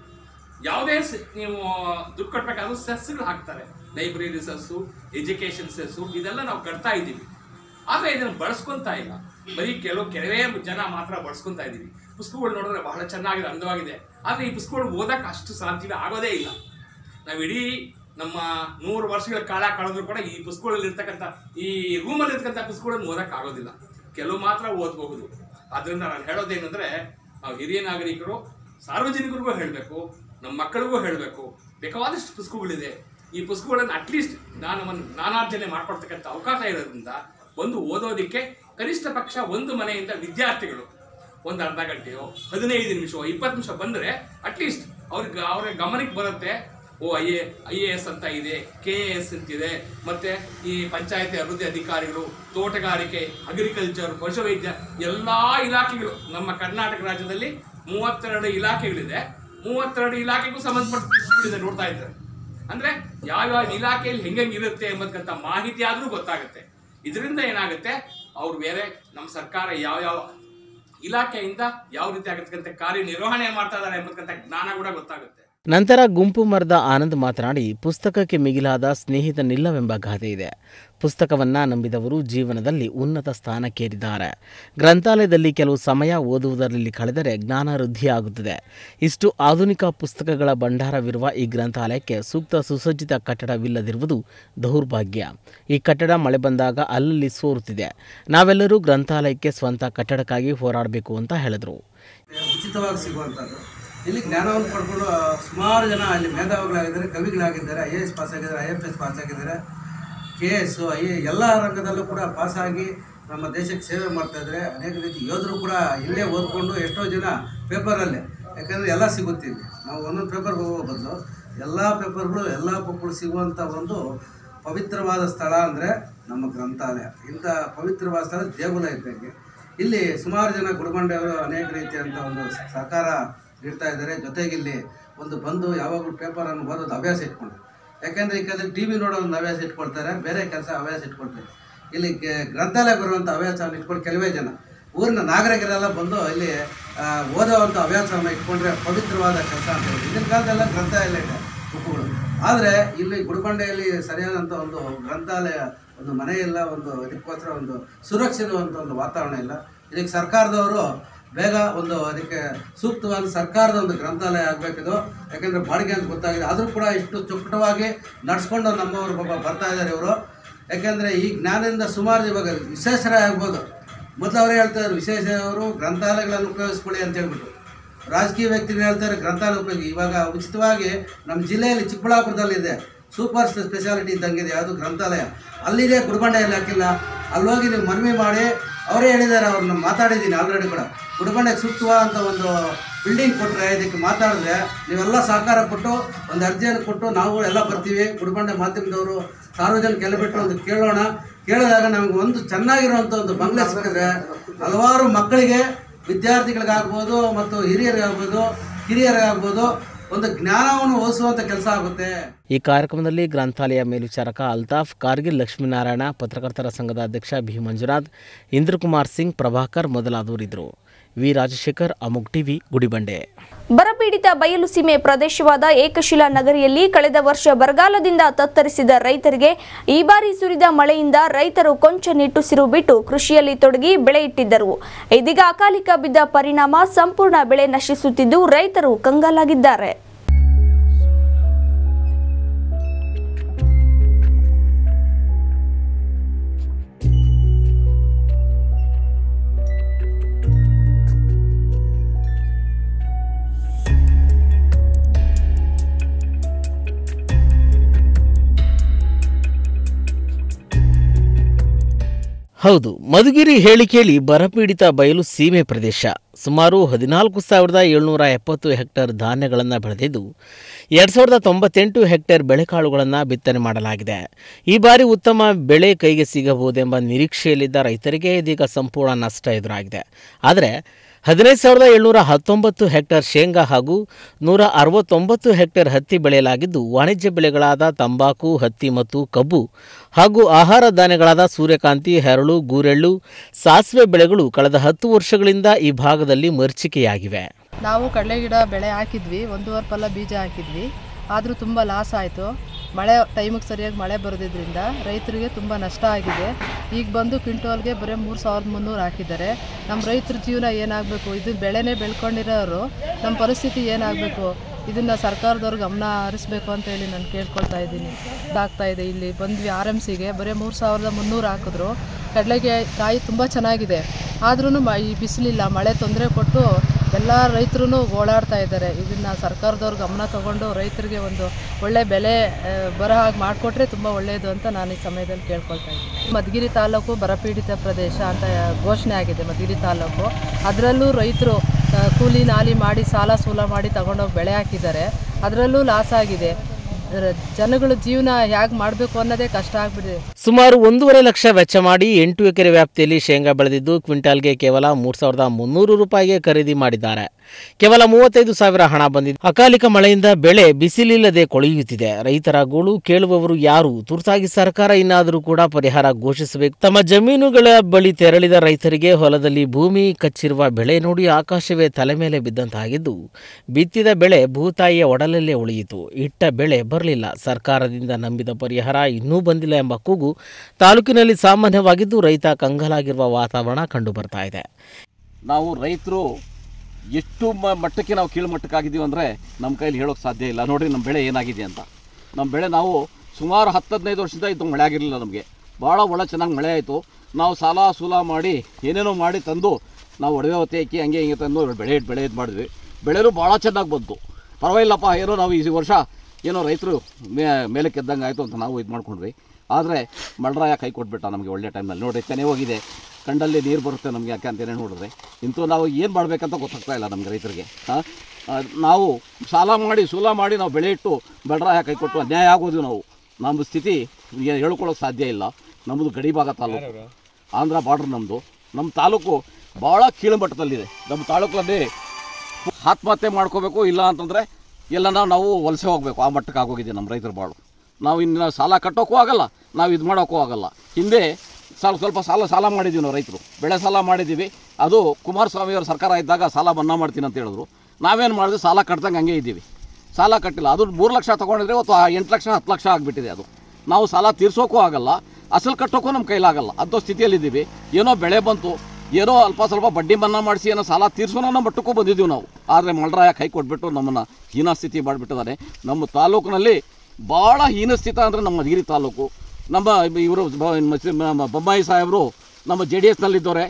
ಯಾವುದೇ ನೀವು ದುಡ್ಡು ಕಟ್ಟಬೇಕಾದ್ರೂ ಸೆಸ್ಗಳು ಹಾಕ್ತಾರೆ. ಲೈಬ್ರರಿ ಸೆಸ್ಸು, ಎಜುಕೇಷನ್ ಸೆಸ್ಸು, ಇದೆಲ್ಲ ನಾವು ಕಟ್ತಾ ಇದ್ದೀವಿ. ಆದರೆ ಇದನ್ನು ಬಳಸ್ಕೊತಾ ಇಲ್ಲ. ಬರೀ ಕೆಲವು ಕೆಲವೇ ಜನ ಮಾತ್ರ ಬಳಸ್ಕೊತಾ ಇದ್ದೀವಿ. ಪುಸ್ತಕಗಳು ನೋಡಿದ್ರೆ ಬಹಳ ಚೆನ್ನಾಗಿದೆ, ಅಂದವಾಗಿದೆ. ಆದರೆ ಈ ಪುಸ್ತಕಗಳು ಓದಕ್ಕೆ ಅಷ್ಟು ಸಾಧ್ಯವೇ ಆಗೋದೇ ಇಲ್ಲ. ನಾವು ಇಡೀ ನಮ್ಮ ನೂರು ವರ್ಷಗಳ ಕಾಲ ಕಳೆದ್ರೂ ಕೂಡ ಈ ಪುಸ್ತಕಗಳಲ್ಲಿ ಇರ್ತಕ್ಕಂಥ ಈ ರೂಮಲ್ಲಿ ಇರ್ತಕ್ಕಂಥ ಪುಸ್ತಕಗಳನ್ನು ಓದಕ್ಕೆ ಆಗೋದಿಲ್ಲ. ಕೆಲವು ಮಾತ್ರ ಓದಬಹುದು. ಆದ್ದರಿಂದ ನಾನು ಹೇಳೋದೇನೆಂದರೆ, ನಾವು ಹಿರಿಯ ನಾಗರಿಕರು ಸಾರ್ವಜನಿಕರಿಗೂ ಹೇಳಬೇಕು, ನಮ್ಮ ಮಕ್ಕಳಿಗೂ ಹೇಳಬೇಕು. ಬೇಕಾದಷ್ಟು ಪುಸ್ತಕಗಳಿದೆ. ಈ ಪುಸ್ತಕಗಳನ್ನು ಅಟ್ಲೀಸ್ಟ್ ಜ್ಞಾನವನ್ನು ಜ್ಞಾನಾರ್ಜನೆ ಮಾಡ್ಕೊಡ್ತಕ್ಕಂಥ ಅವಕಾಶ ಇರೋದ್ರಿಂದ ಒಂದು ಓದೋದಕ್ಕೆ ಕನಿಷ್ಠ ಪಕ್ಷ ಒಂದು ಮನೆಯಿಂದ ವಿದ್ಯಾರ್ಥಿಗಳು ಒಂದು ಅರ್ಧ ಗಂಟೆಯೋ ಹದಿನೈದು ನಿಮಿಷವೋ ಇಪ್ಪತ್ತು ನಿಮಿಷ ಬಂದರೆ ಅಟ್ಲೀಸ್ಟ್ ಅವ್ರಿಗೆ ಅವ್ರ ಗಮನಕ್ಕೆ ಬರುತ್ತೆ. O I A I A S ಅಂತ ಇದೆ, ಕೆ ಎ ಎಸ್ ಅಂತಿದೆ, ಮತ್ತು ಈ ಪಂಚಾಯತಿ ಅಭಿವೃದ್ಧಿ ಅಧಿಕಾರಿಗಳು, ತೋಟಗಾರಿಕೆ, ಅಗ್ರಿಕಲ್ಚರ್, ಪಶುವೈದ್ಯ, ಎಲ್ಲ ಇಲಾಖೆಗಳು ನಮ್ಮ ಕರ್ನಾಟಕ ರಾಜ್ಯದಲ್ಲಿ ಮೂವತ್ತೆರಡು ಇಲಾಖೆಗಳಿದೆ. ಮೂವತ್ತೆರಡು ಇಲಾಖೆಗೂ ಸಂಬಂಧಪಟ್ಟಿದೆ ನೋಡ್ತಾ ಇದ್ದಾರೆ. ಅಂದರೆ ಯಾವ್ಯಾವ ಇಲಾಖೆಯಲ್ಲಿ ಹೆಂಗೆ ಇರುತ್ತೆ ಎಂಬತಕ್ಕಂಥ ಮಾಹಿತಿ ಆದರೂ ಗೊತ್ತಾಗುತ್ತೆ. ಇದರಿಂದ ಏನಾಗುತ್ತೆ, ಅವ್ರು ಬೇರೆ ನಮ್ಮ ಸರ್ಕಾರ ಯಾವ್ಯಾವ ಇಲಾಖೆಯಿಂದ ಯಾವ ರೀತಿ ಆಗತಕ್ಕಂಥ ಕಾರ್ಯನಿರ್ವಹಣೆ ಮಾಡ್ತಾ ಇದ್ದಾರೆ ಎಂಬತಕ್ಕಂಥ ಜ್ಞಾನ ಕೂಡ ಗೊತ್ತಾಗುತ್ತೆ. ನಂತರ ಗುಂಪು ಮರದ ಆನಂದ್ ಮಾತನಾಡಿ, ಪುಸ್ತಕಕ್ಕೆ ಮಿಗಿಲಾದ ಸ್ನೇಹಿತನಿಲ್ಲವೆಂಬ ಗಾದೆ ಇದೆ. ಪುಸ್ತಕವನ್ನು ನಂಬಿದವರು ಜೀವನದಲ್ಲಿ ಉನ್ನತ ಸ್ಥಾನಕ್ಕೇರಿದ್ದಾರೆ. ಗ್ರಂಥಾಲಯದಲ್ಲಿ ಕೆಲವು ಸಮಯ ಓದುವುದರಲ್ಲಿ ಕಳೆದರೆ ಜ್ಞಾನ ವೃದ್ಧಿಯಾಗುತ್ತದೆ. ಇಷ್ಟು ಆಧುನಿಕ ಪುಸ್ತಕಗಳ ಭಂಡಾರವಿರುವ ಈ ಗ್ರಂಥಾಲಯಕ್ಕೆ ಸೂಕ್ತ ಸುಸಜ್ಜಿತ ಕಟ್ಟಡವಿಲ್ಲದಿರುವುದು ದೌರ್ಭಾಗ್ಯ. ಈ ಕಟ್ಟಡ ಮಳೆ ಬಂದಾಗ ಅಲ್ಲಲ್ಲಿ ಸೋರುತ್ತಿದೆ. ನಾವೆಲ್ಲರೂ ಗ್ರಂಥಾಲಯಕ್ಕೆ ಸ್ವಂತ ಕಟ್ಟಡಕ್ಕಾಗಿ ಹೋರಾಡಬೇಕು ಅಂತ ಹೇಳಿದರು. ಉಚಿತವಾಗಿ ಸಿಗುವಂಥದ್ದು. ಇಲ್ಲಿ ಜ್ಞಾನವನ್ನು ಪಡ್ಕೊಂಡು ಸುಮಾರು ಜನ ಅಲ್ಲಿ ಮೇಧಾವಿಗಳಾಗಿದ್ದಾರೆ, ಕವಿಗಳಾಗಿದ್ದಾರೆ, ಐ ಎ ಎಸ್ ಪಾಸ್ ಆಗಿದ್ದಾರೆ, ಐ ಎಫ್ ಎಸ್ ಪಾಸ್ ಆಗಿದ್ದಾರೆ, ಕೆ ಎಸ್ ಐ ಎ ಎಲ್ಲ ರಂಗದಲ್ಲೂ ಕೂಡ ಪಾಸಾಗಿ ನಮ್ಮ ದೇಶಕ್ಕೆ ಸೇವೆ ಮಾಡ್ತಾಯಿದ್ದಾರೆ. ಅನೇಕ ರೀತಿ ಯೋಧರು ಕೂಡ ಇಲ್ಲೇ ಓದ್ಕೊಂಡು ಎಷ್ಟೋ ಜನ ಪೇಪರಲ್ಲೇ, ಯಾಕಂದರೆ ಎಲ್ಲ ಸಿಗುತ್ತೀವಿ. ನಾವು ಒಂದೊಂದು ಪೇಪರ್ಗೆ ಹೋಗೋ ಬದಲು ಎಲ್ಲ ಪೇಪರ್ಗಳು ಎಲ್ಲ ಬುಕ್ಗಳು ಸಿಗುವಂಥ ಒಂದು ಪವಿತ್ರವಾದ ಸ್ಥಳ ಅಂದರೆ ನಮ್ಮ ಗ್ರಂಥಾಲಯ. ಇಂಥ ಪವಿತ್ರವಾದ ಸ್ಥಳ ದೇಗುಲ ಇದ್ದಂಗೆ. ಇಲ್ಲಿ ಸುಮಾರು ಜನ ಗುಡಿಬಂಡೆಯವರು ಅನೇಕ ರೀತಿಯಂಥ ಒಂದು ಸಹಕಾರ ನೀಡ್ತಾ ಇದ್ದಾರೆ. ಜೊತೆಗೆ ಇಲ್ಲಿ ಒಂದು ಬಂದು ಯಾವಾಗಲೂ ಪೇಪರನ್ನು ಓದೋದು ಹವ್ಯಾಸ ಇಟ್ಕೊಂಡು, ಯಾಕೆಂದರೆ ಈ ಕಡೆ ಟಿ ವಿ ನೋಡೋದು ಹವ್ಯಾಸ ಇಟ್ಕೊಳ್ತಾರೆ, ಬೇರೆ ಕೆಲಸ ಹವ್ಯಾಸ ಇಟ್ಕೊಳ್ತಾರೆ. ಇಲ್ಲಿ ಗ್ರಂಥಾಲಯ ಬರುವಂಥ ಹವ್ಯಾಸವನ್ನು ಇಟ್ಕೊಂಡು ಕೆಲವೇ ಜನ ಊರಿನ ನಾಗರಿಕರೆಲ್ಲ ಬಂದು ಇಲ್ಲಿ ಓದೋವಂಥ ಹವ್ಯಾಸವನ್ನು ಇಟ್ಕೊಂಡ್ರೆ ಪವಿತ್ರವಾದ ಕೆಲಸ ಅಂತ ಹೇಳಿ. ಹಿಂದಿನ ಕಾಲದೆಲ್ಲ ಗ್ರಂಥಾಲಯ ಇದೆ ಬುಕ್ಗಳು. ಆದರೆ ಇಲ್ಲಿ ಗುಡಿಬಂಡೆಯಲ್ಲಿ ಸರಿಯಾದಂಥ ಒಂದು ಗ್ರಂಥಾಲಯ, ಒಂದು ಮನೆ ಇಲ್ಲ, ಒಂದು ಇದಕ್ಕೋಸ್ಕರ ಒಂದು ಸುರಕ್ಷಿತವಂಥ ಒಂದು ವಾತಾವರಣ ಇಲ್ಲ. ಇದಕ್ಕೆ ಸರ್ಕಾರದವರು ಬೇಗ ಒಂದು ಅದಕ್ಕೆ ಸೂಕ್ತವಾದ ಸರ್ಕಾರದ ಒಂದು ಗ್ರಂಥಾಲಯ ಆಗಬೇಕಿದು. ಯಾಕೆಂದರೆ ಬಾಡಿಗೆ ಅಂತ ಗೊತ್ತಾಗಿದೆ. ಆದರೂ ಕೂಡ ಇಷ್ಟು ಚೊಕ್ಕಟವಾಗಿ ನಡೆಸ್ಕೊಂಡು ನಮ್ಮವರು ಪಾಪ ಬರ್ತಾ ಇದ್ದಾರೆ ಇವರು. ಯಾಕೆಂದರೆ ಈ ಜ್ಞಾನದಿಂದ ಸುಮಾರು ಇವಾಗ ವಿಶ್ವೇಶ್ವರಯ್ಯ ಆಗ್ಬೋದು, ಮೊದಲು ಅವರೇ ಹೇಳ್ತಾರೆ ವಿಶ್ವೇಶ್ವರಯ್ಯನವರು ಗ್ರಂಥಾಲಯಗಳನ್ನು ಉಪಯೋಗಿಸ್ಕೊಳ್ಳಿ ಅಂತ ಹೇಳ್ಬಿಟ್ಟು, ರಾಜಕೀಯ ವ್ಯಕ್ತಿಗಳು ಹೇಳ್ತಾರೆ ಗ್ರಂಥಾಲಯ ಉಪಯೋಗಿ. ಇವಾಗ ಉಚಿತವಾಗಿ ನಮ್ಮ ಜಿಲ್ಲೆಯಲ್ಲಿ ಚಿಕ್ಕಬಳ್ಳಾಪುರದಲ್ಲಿದೆ ಸೂಪರ್ ಸ್ಪೆಷಾಲಿಟಿ ಇದ್ದಂಗಿದೆ, ಅದು ಗ್ರಂಥಾಲಯ ಅಲ್ಲಿದೆ, ಗುಡಿಬಂಡೆಯಲ್ಲಿ ಹಾಕಿಲ್ಲ. ಅಲ್ಲೋಗಿ ನೀವು ಮನವಿ ಮಾಡಿ, ಅವರೇ ಹೇಳಿದ್ದಾರೆ, ಅವ್ರನ್ನ ಮಾತಾಡಿದ್ದೀನಿ ಆಲ್ರೆಡಿ ಕೂಡ, ಗುಡಿಬಂಡೆಗೆ ಸೂಕ್ತವಾದಂಥ ಒಂದು ಬಿಲ್ಡಿಂಗ್ ಕೊಟ್ಟರೆ ಇದಕ್ಕೆ ಮಾತಾಡಿದ್ರೆ ನೀವೆಲ್ಲ ಸಹಕಾರ ಕೊಟ್ಟು ಒಂದು ಅರ್ಜಿಯನ್ನು ಕೊಟ್ಟು ನಾವು ಎಲ್ಲ ಬರ್ತೀವಿ. ಗುಡಿಬಂಡೆ ಮಾಧ್ಯಮದವರು ಸಾರ್ವಜನಿಕ ಬಿಟ್ಟು ಒಂದು ಕೇಳೋಣ. ಕೇಳಿದಾಗ ನಮಗೆ ಒಂದು ಚೆನ್ನಾಗಿರುವಂಥ ಒಂದು ಬಂಗ್ಲೆ ಸಿಕ್ಕಿದ್ರೆ ಹಲವಾರು ಮಕ್ಕಳಿಗೆ, ವಿದ್ಯಾರ್ಥಿಗಳಿಗಾಗ್ಬೋದು ಮತ್ತು ಹಿರಿಯರಿಗಾಗ್ಬೋದು ಕಿರಿಯರಿಗಾಗ್ಬೋದು ಒಂದು ಜ್ಞಾನವನ್ನು ಓದಿಸುವಂಥ ಕೆಲಸ ಆಗುತ್ತೆ. ಈ ಕಾರ್ಯಕ್ರಮದಲ್ಲಿ ಗ್ರಂಥಾಲಯ ಮೇಲ್ವಿಚಾರಕ ಅಲ್ತಾಫ್, ಕಾರ್ಗಿಲ್ ಲಕ್ಷ್ಮೀನಾರಾಯಣ, ಪತ್ರಕರ್ತರ ಸಂಘದ ಅಧ್ಯಕ್ಷ ಬಿ ಮಂಜುನಾಥ್, ಇಂದ್ರಕುಮಾರ್ ಸಿಂಗ್, ಪ್ರಭಾಕರ್ ಮೊದಲಾದವರಿದ್ದರು. V Rajashekhar, Amogh TV, Gudibande. ಬರಪೀಡಿತ ಬಯಲು ಸೀಮೆ ಪ್ರದೇಶವಾದ ಏಕಶಿಲಾ ನಗರಿಯಲ್ಲಿ ಕಳೆದ ವರ್ಷ ಬರಗಾಲದಿಂದ ತತ್ತರಿಸಿದ ರೈತರಿಗೆ ಈ ಬಾರಿ ಸುರಿದ ಮಳೆಯಿಂದ ರೈತರು ಕೊಂಚ ನಿಟ್ಟುಸಿರು ಬಿಟ್ಟು ಕೃಷಿಯಲ್ಲಿ ತೊಡಗಿ ಬೆಳೆ ಇಟ್ಟಿದ್ದರು. ಇದೀಗ ಅಕಾಲಿಕ ಬಿದ್ದ ಪರಿಣಾಮ ಸಂಪೂರ್ಣ ಬೆಳೆ ನಶಿಸುತ್ತಿದ್ದು ರೈತರು ಕಂಗಾಲಾಗಿದ್ದಾರೆ. ಹೌದು, ಮಧುಗಿರಿ ಹೇಳಿ ಕೇಳಿ ಬರಪೀಡಿತ ಬಯಲು ಸೀಮೆ ಪ್ರದೇಶ. ಸುಮಾರು ಹದಿನಾಲ್ಕು ಸಾವಿರದ ಏಳ್ನೂರ ಎಪ್ಪತ್ತು ಹೆಕ್ಟೇರ್ ಧಾನ್ಯಗಳನ್ನು ಬೆಳೆದಿದ್ದು ಎರಡು ಸಾವಿರದ ತೊಂಬತ್ತೆಂಟು ಹೆಕ್ಟೇರ್ ಬೆಳೆಕಾಳುಗಳನ್ನು ಬಿತ್ತನೆ ಮಾಡಲಾಗಿದೆ. ಈ ಬಾರಿ ಉತ್ತಮ ಬೆಳೆ ಕೈಗೆ ಸಿಗಬಹುದೆಂಬ ನಿರೀಕ್ಷೆಯಲ್ಲಿದ್ದ ರೈತರಿಗೆ ಇದೀಗ ಸಂಪೂರ್ಣ ನಷ್ಟ ಎದುರಾಗಿದೆ. ಆದರೆ ಹದಿನೈದು ಸಾವಿರದ ಏಳ್ನೂರ ಹತ್ತೊಂಬತ್ತು ಹೆಕ್ಟೇರ್ ಶೇಂಗಾ ಹಾಗೂ ನೂರ ಅರವತ್ತೊಂಬತ್ತು ಹೆಕ್ಟೇರ್ ಹತ್ತಿ ಬೆಳೆಯಲಾಗಿದ್ದು, ವಾಣಿಜ್ಯ ಬೆಳೆಗಳಾದ ತಂಬಾಕು, ಹತ್ತಿ ಮತ್ತು ಕಬ್ಬು ಹಾಗೂ ಆಹಾರ ಧಾನ್ಯಗಳಾದ ಸೂರ್ಯಕಾಂತಿ, ಹರಳು, ಗೂರೆಳ್ಳು, ಸಾಸಿವೆ ಬೆಳೆಗಳು ಕಳೆದ ಹತ್ತು ವರ್ಷಗಳಿಂದ ಈ ಭಾಗದಲ್ಲಿ ಮರೀಚಿಕೆಯಾಗಿವೆ. ನಾವು ಕಡಲೆ ಗಿಡ ಬೆಳೆ ಹಾಕಿದ್ವಿ, ಒಂದೂವರೆ ಪಲ್ಲ ಬೀಜ ಹಾಕಿದ್ವಿ. ಆದರೂ ತುಂಬ ಲಾಸ್ ಆಯಿತು. ಮಳೆ ಟೈಮಿಗೆ ಸರಿಯಾಗಿ ಮಳೆ ಬರೋದ್ರಿಂದ ರೈತರಿಗೆ ತುಂಬ ನಷ್ಟ ಆಗಿದೆ. ಈಗ ಬಂದು ಕ್ವಿಂಟೋಲ್ಗೆ ಬರೀ ಮೂರು ಸಾವಿರದ ಮುನ್ನೂರು ಹಾಕಿದ್ದಾರೆ. ನಮ್ಮ ರೈತರ ಜೀವನ ಏನಾಗಬೇಕು? ಇದು ಬೆಳೆನೇ ಬೆಳ್ಕೊಂಡಿರೋರು ನಮ್ಮ ಪರಿಸ್ಥಿತಿ ಏನಾಗಬೇಕು? ಇದನ್ನು ಸರ್ಕಾರದವ್ರು ಗಮನ ಹರಿಸ್ಬೇಕು ಅಂತೇಳಿ ನಾನು ಕೇಳ್ಕೊಳ್ತಾ ಇದ್ದೀನಿ. ಇದಾಗ್ತಾ ಇದೆ. ಇಲ್ಲಿ ಬಂದ್ವಿ ಆರ್ ಎಮ್ ಸಿಗೆ, ಬರೀ ಮೂರು ಸಾವಿರದ ಮುನ್ನೂರು ಹಾಕಿದ್ರು. ಕಡಲೆಗೆ ಕಾಯಿ ತುಂಬ ಚೆನ್ನಾಗಿದೆ, ಆದ್ರೂ ಈ ಬಿಸಿಲಿಲ್ಲ, ಮಳೆ ತೊಂದರೆ ಕೊಟ್ಟು ಎಲ್ಲ ರೈತರು ಓಡಾಡ್ತಾ ಇದ್ದಾರೆ. ಇದನ್ನು ಸರ್ಕಾರದವ್ರು ಗಮನ ತಗೊಂಡು ರೈತರಿಗೆ ಒಂದು ಒಳ್ಳೆ ಬೆಲೆ ಬರೋ ಹಾಗೆ ಮಾಡಿಕೊಟ್ರೆ ತುಂಬ ಒಳ್ಳೆಯದು ಅಂತ ನಾನು ಈ ಸಮಯದಲ್ಲಿ ಕೇಳ್ಕೊಳ್ತಾ ಇದ್ದೀನಿ. ಮಧುಗಿರಿ ತಾಲೂಕು ಬರಪೀಡಿತ ಪ್ರದೇಶ ಅಂತ ಘೋಷಣೆ ಆಗಿದೆ ಮಧುಗಿರಿ ತಾಲೂಕು. ಅದರಲ್ಲೂ ರೈತರು ಕೂಲಿ ನಾಲಿ ಮಾಡಿ ಸಾಲ ಸೂಲ ಮಾಡಿ ತಗೊಂಡೋಗಿ ಬೆಳೆ ಹಾಕಿದ್ದಾರೆ. ಅದರಲ್ಲೂ ಲಾಸ್ ಆಗಿದೆ. ಜನಗಳ ಜೀವನ ಹೇಗೆ ಮಾಡಬೇಕು ಅನ್ನೋದೇ ಕಷ್ಟ ಆಗ್ಬಿಟ್ಟಿದೆ. ಸುಮಾರು ಒಂದೂವರೆ ಲಕ್ಷ ವೆಚ್ಚ ಮಾಡಿ ಎಂಟು ಎಕರೆ ವ್ಯಾಪ್ತಿಯಲ್ಲಿ ಶೇಂಗಾ ಬೆಳೆದಿದ್ದು ಕ್ವಿಂಟಾಲ್ಗೆ ಕೇವಲ ಮೂರು ಸಾವಿರದ ಮುನ್ನೂರು ರೂಪಾಯಿಗೆ ಖರೀದಿ ಮಾಡಿದ್ದಾರೆ. ಕೇವಲ ಮೂವತ್ತೈದು ಸಾವಿರ ಹಣ ಬಂದಿದೆ. ಅಕಾಲಿಕ ಮಳೆಯಿಂದ ಬೆಳೆ ಬಿಸಿಲಿಲ್ಲದೆ ಕೊಳೆಯುತ್ತಿದೆ. ರೈತರ ಗೋಳು ಕೇಳುವವರು ಯಾರು? ತುರ್ತಾಗಿ ಸರ್ಕಾರ ಇನ್ನಾದರೂ ಕೂಡ ಪರಿಹಾರ ಘೋಷಿಸಬೇಕು. ತಮ್ಮ ಜಮೀನುಗಳ ಬಳಿ ತೆರಳಿದ ರೈತರಿಗೆ ಹೊಲದಲ್ಲಿ ಭೂಮಿ ಕಚ್ಚಿರುವ ಬೆಳೆ ನೋಡಿ ಆಕಾಶವೇ ತಲೆ ಮೇಲೆ ಬಿದ್ದಂತಾಗಿದ್ದು, ಬಿತ್ತಿದ ಬೆಳೆ ಭೂತಾಯಿಯ ಒಡಲಲ್ಲೇ ಉಳಿಯಿತು. ಇಟ್ಟ ಬೆಳೆ ಬರಲಿಲ್ಲ. ಸರ್ಕಾರದಿಂದ ನಂಬಿದ ಪರಿಹಾರ ಇನ್ನೂ ಬಂದಿಲ್ಲ ಎಂಬ ಕೂಗು ತಾಲೂಕಿನಲ್ಲಿ ಸಾಮಾನ್ಯವಾಗಿದ್ದು ರೈತ ಕಂಗಾಲಾಗಿರುವ ವಾತಾವರಣ ಕಂಡು ಬರ್ತಾ ಇದೆ. ನಾವು ರೈತರು ಎಷ್ಟು ಮಟ್ಟಕ್ಕೆ ನಾವು ಕೀಳುಮಟ್ಟಕ್ಕಾಗಿದ್ದೀವಿ ಅಂದರೆ ನಮ್ಮ ಕೈಲಿ ಹೇಳೋಕ್ಕೆ ಸಾಧ್ಯ ಇಲ್ಲ. ನೋಡಿರಿ ನಮ್ಮ ಬೆಳೆ ಏನಾಗಿದೆ ಅಂತ. ನಮ್ಮ ಬೆಳೆ ನಾವು ಸುಮಾರು ಹತ್ತು ಹದಿನೈದು ವರ್ಷದಿಂದ ಇದು ಮಳೆ ಆಗಿರಲಿಲ್ಲ. ನಮಗೆ ಭಾಳ ಒಳ್ಳೆ ಚೆನ್ನಾಗಿ ಮಳೆ ಆಯಿತು. ನಾವು ಸಾಲ ಸೂಲ ಮಾಡಿ ಏನೇನೋ ಮಾಡಿ ತಂದು ನಾವು ಒಡವೆ ಹೊತ್ತೆ ಹಾಕಿ ಹಂಗೆ ಹಿಂಗೆ ತಂದು ಬೆಳೆ ಬೆಳೆ ಇದು ಮಾಡಿದ್ವಿ. ಬೆಳೆನೂ ಭಾಳ ಚೆನ್ನಾಗಿ ಬಂತು. ಪರವಾಗಿಲ್ಲಪ್ಪ, ಏನೋ ನಾವು ಈ ವರ್ಷ ಏನೋ ರೈತರು ಮೇ ಮೇಲೆ ಕೆದ್ದಂಗೆ ಆಯಿತು ಅಂತ ನಾವು ಇದು ಮಾಡ್ಕೊಂಡ್ವಿ. ಆದರೆ ಮಳರಾಯ ಕೈ ಕೊಟ್ಬಿಟ್ಟ ನಮಗೆ ಒಳ್ಳೆ ಟೈಮಲ್ಲಿ. ನೋಡಿರಿ ಚೆನ್ನಾಗಿ ಹೋಗಿದೆ, ಕಂಡಲ್ಲಿ ನೀರು ಬರುತ್ತೆ ನಮಗೆ ಯಾಕೆ ಅಂತೇಳಿ ನೋಡಿದ್ರೆ ಇಂತೂ ನಾವು ಏನು ಮಾಡಬೇಕಂತ ಗೊತ್ತಾಗ್ತಾ ಇಲ್ಲ ನಮಗೆ ರೈತರಿಗೆ. ನಾವು ಸಾಲ ಮಾಡಿ ಸೂಲ ಮಾಡಿ ನಾವು ಬೆಳೆ ಇಟ್ಟು ಮಳರಾಯ ಕೈ ಕೊಟ್ಟು ಅನ್ಯಾಯ ಆಗೋದು. ನಾವು ನಮ್ಮ ಸ್ಥಿತಿ ಹೇಳ್ಕೊಳ್ಳೋಕೆ ಸಾಧ್ಯ ಇಲ್ಲ. ನಮ್ಮದು ಗಡಿಭಾಗ ತಾಲೂಕು, ಆಂಧ್ರ ಬಾರ್ಡ್ರ್ ನಮ್ಮದು. ನಮ್ಮ ತಾಲೂಕು ಭಾಳ ಕೀಳುಮಟ್ಟದಲ್ಲಿದೆ. ನಮ್ಮ ತಾಲೂಕಲ್ಲಿ ಆತ್ಮಹತ್ಯೆ ಮಾಡ್ಕೋಬೇಕು, ಇಲ್ಲ ಅಂತಂದರೆ ಎಲ್ಲ ನಾವು ನಾವು ವಲಸೆ ಹೋಗಬೇಕು. ಆ ಮಟ್ಟಕ್ಕೆ ಆಗೋಗಿದೆ ನಮ್ಮ ರೈತರು ಬಾಳು. ನಾವು ಇನ್ನು ಸಾಲ ಕಟ್ಟೋಕ್ಕೂ ಆಗಲ್ಲ, ನಾವು ಇದು ಮಾಡೋಕ್ಕೂ ಆಗಲ್ಲ. ಹಿಂದೆ ಸಾಲ ಸ್ವಲ್ಪ ಸಾಲ ಸಾಲ ಮಾಡಿದ್ದೀವಿ ನಾವು ರೈತರು, ಬೆಳೆ ಸಾಲ ಮಾಡಿದ್ದೀವಿ. ಅದು ಕುಮಾರಸ್ವಾಮಿಯವ್ರ ಸರ್ಕಾರ ಇದ್ದಾಗ ಸಾಲ ಮನ್ನಾ ಮಾಡ್ತೀನಿ ಅಂತ ಹೇಳಿದ್ರು. ನಾವೇನು ಮಾಡಿದ್ವಿ, ಸಾಲ ಕಟ್ದಂಗೆ ಹಂಗೆ ಇದ್ದೀವಿ. ಸಾಲ ಕಟ್ಟಿಲ್ಲ. ಅದು ಮೂರು ಲಕ್ಷ ತೊಗೊಂಡಿದ್ರೆ ಇವತ್ತು ಎಂಟು ಲಕ್ಷ ಹತ್ತು ಲಕ್ಷ ಆಗಿಬಿಟ್ಟಿದೆ. ಅದು ನಾವು ಸಾಲ ತೀರ್ಸೋಕ್ಕೂ ಆಗಲ್ಲ, ಅಸಲು ಕಟ್ಟೋಕ್ಕೂ ನಮ್ಮ ಕೈಲಾಗಲ್ಲ. ಅಂಥ ಸ್ಥಿತಿಯಲ್ಲಿದ್ದೀವಿ. ಏನೋ ಬೆಳೆ ಬಂತು, ಏನೋ ಅಲ್ಪ ಸ್ವಲ್ಪ ಬಡ್ಡಿ ಮನ್ನಾ ಮಾಡಿಸಿ ಏನೋ ಸಾಲ ತೀರ್ಸೋಣ ಅನ್ನೋ ಮಟ್ಟಕ್ಕೂ ಬಂದಿದ್ದೀವಿ ನಾವು. ಆದರೆ ಮಳರಾಯ ಕೈ ಕೊಟ್ಬಿಟ್ಟು ನಮ್ಮನ್ನು ಹೀನಸ್ಥಿತಿ ಮಾಡಿಬಿಟ್ಟಿದ್ದಾನೆ. ನಮ್ಮ ತಾಲೂಕಿನಲ್ಲಿ ಭಾಳ ಹೀನಸ್ಥಿತ ಅಂದರೆ ನಮ್ಮ ಮಧುಗಿರಿ ತಾಲೂಕು. ನಮ್ಮ ಇವರು ಬೊಮ್ಮಾಯಿ ಸಾಹೇಬರು ನಮ್ಮ ಜೆ ಡಿ ಎಸ್ನಲ್ಲಿದ್ದವರೆ,